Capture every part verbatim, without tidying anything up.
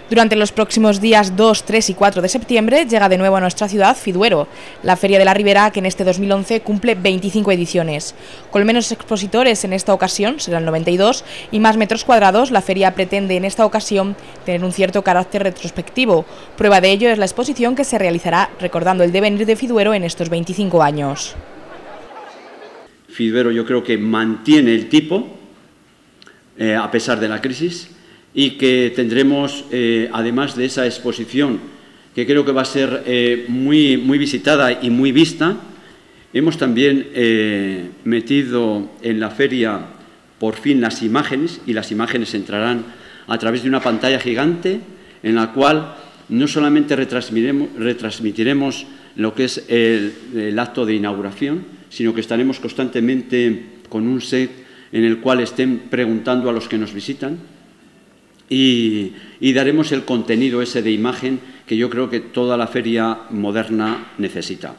Durante los próximos días dos, tres y cuatro de septiembre llega de nuevo a nuestra ciudad Fiduero, la Feria de la Ribera, que en este dos mil once cumple veinticinco ediciones. Con menos expositores en esta ocasión, serán noventa y dos, y más metros cuadrados, la feria pretende en esta ocasión tener un cierto carácter retrospectivo. Prueba de ello es la exposición que se realizará recordando el devenir de Fiduero en estos veinticinco años. Fiduero yo creo que mantiene el tipo, eh, a pesar de la crisis, y que tendremos, eh, además de esa exposición, que creo que va a ser eh, muy, muy visitada y muy vista, hemos también eh, metido en la feria por fin las imágenes, y las imágenes entrarán a través de una pantalla gigante en la cual no solamente retransmitiremos, retransmitiremos lo que es el, el acto de inauguración, sino que estaremos constantemente con un set en el cual estén preguntando a los que nos visitan, Y, y daremos el contenido ese de imagen que yo creo que toda la feria moderna necesita.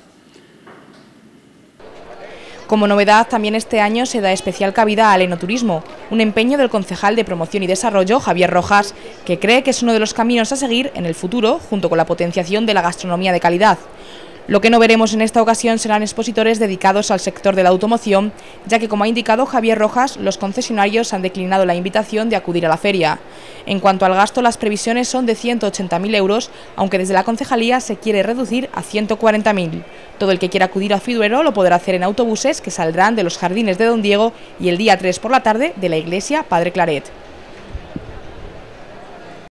Como novedad, también este año se da especial cabida al enoturismo, un empeño del concejal de Promoción y Desarrollo, Javier Rojas, que cree que es uno de los caminos a seguir en el futuro, junto con la potenciación de la gastronomía de calidad. Lo que no veremos en esta ocasión serán expositores dedicados al sector de la automoción, ya que, como ha indicado Javier Rojas, los concesionarios han declinado la invitación de acudir a la feria. En cuanto al gasto, las previsiones son de ciento ochenta mil euros, aunque desde la concejalía se quiere reducir a ciento cuarenta mil. Todo el que quiera acudir a Fiduero lo podrá hacer en autobuses que saldrán de los jardines de Don Diego y el día tres por la tarde de la iglesia Padre Claret.